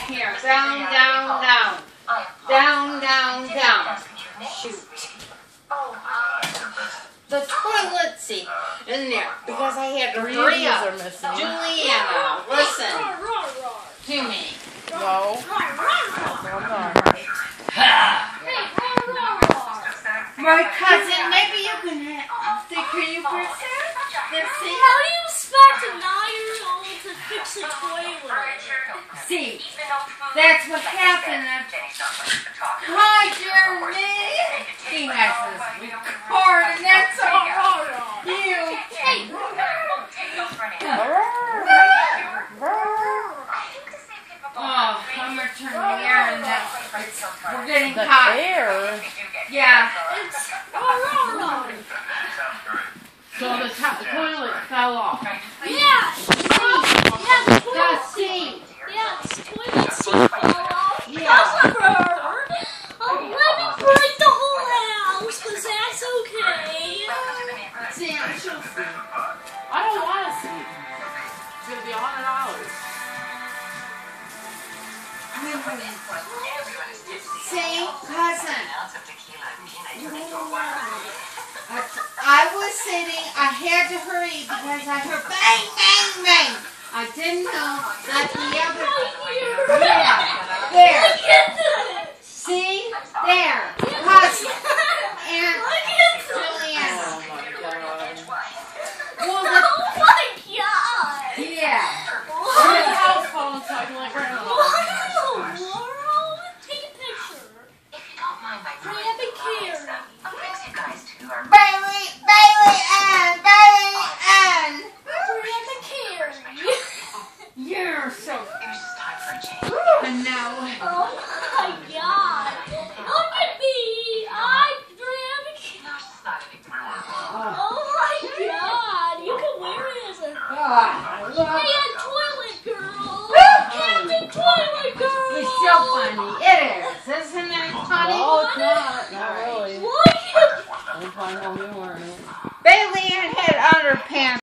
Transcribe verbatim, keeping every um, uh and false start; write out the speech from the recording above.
Here, down, down, down. Down, down, down. Shoot. The toilet seat in there because I had to hurry up. Juliana, listen to me. No. My cousin, maybe you can say, can you fix it? How do you expect a nine-year-old to fix a toilet? See, that's what happened. Hi, Jeremy. He has this card, and that's all you. Hey. Oh, I'm going to turn the air on now. We're getting The hot. air? Yeah. It's oh, So the, top, the toilet fell off. yeah. Yeah, the The toilet seat. Yeah, the toilet seat fell off. Yeah. Um, let me break the whole house, because that's okay. See, I'm sure. I don't want to see. It's going to be a hundred dollars. See, cousin. I was sitting, I had to hurry because I heard bang, bang, bang. I didn't know that the other... Yeah, there. See? There. Cousin. And Juliana. Oh my god. Well, the, Oh my god! yeah. The house phone so I can like right now. What in the world? Take a picture. Grab a carrot. Bailey, Bailey, Ann, Bailey, Ann. Grab a carrot. You're so... And now... Oh my god! Look at me! I grab a carrot. Oh my god! You can wear it as a... God, look. Hey, a toilet girl! Captain Toilet Girl! It's so funny. It is, isn't it, honey? No, it's not. Not really. What? I'm fine, I'll be wearing it. Bailey Ann had underpants.